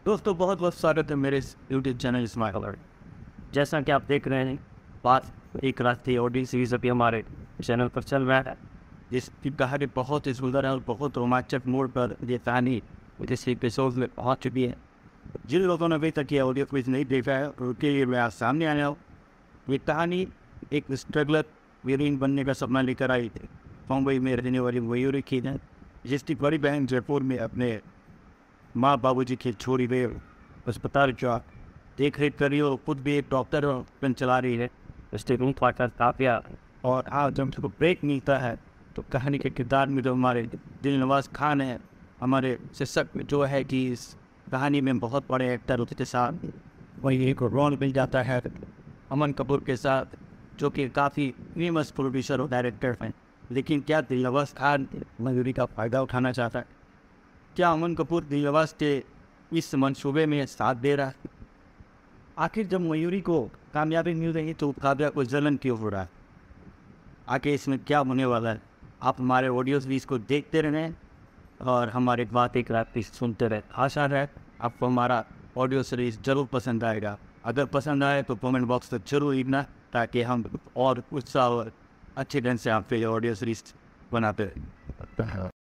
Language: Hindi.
दोस्तों बहुत बहुत स्वागत है मेरे यूट्यूब चैनल स्माइल। जैसा कि आप देख रहे हैं, बात एक रात थी ऑडियो सीरीज अभी हमारे चैनल पर चल रहा है, जिसकी कहानी बहुत ही सुंदर है और बहुत रोमांचक मोड़ पर ये कहानी इस एपिसोड में पहुंच चुकी है। जिन लोगों ने अभी तक ये ऑडियो सीरीज नहीं देखा है उनके लिए मैं आज सामने आया हूँ। ये कहानी एक स्ट्रगलर वीरेन बनने का सपना लेकर आई थी। मुंबई में रहने वाली मयूरी की है, जिसकी बड़ी बहन जयपुर में अपने माँ बाबूजी की छोड़ी हुए अस्पताल का देख रेख कर रही है और खुद भी एक डॉक्टर और चला रही है। काफिया और हाँ, जब उसको ब्रेक मिलता है तो कहानी के किरदार में जो हमारे दिलनवाज खान है, हमारे शीर्षक जो है कि इस कहानी में बहुत बड़े एक्टर होते के साथ वही एक रोल मिल जाता है अमन कपूर के साथ, जो कि काफ़ी फेमस प्रोड्यूसर और डायरेक्टर हैं। लेकिन क्या दिलनवाज खान मयूरी का फ़ायदा उठाना चाहता है? क्या अमन कपूर दिलनवाज के इस मंसूबे में साथ दे रहा है? आखिर जब मयूरी को कामयाबी मिल रही है तो काव्या को जलन क्यों हो रहा है? आखिर इसमें क्या होने वाला है? आप हमारे ऑडियो सीरीज को देखते रहें और हमारे बात एक रात सुनते रहे। आशा है आपको हमारा ऑडियो सीरीज जरूर पसंद आएगा। अगर पसंद आए तो कमेंट बॉक्स में जरूर लिखना, ताकि हम और उत्साह और अच्छे ढंग से आप पे ऑडियो सीरीज बनाते रहें।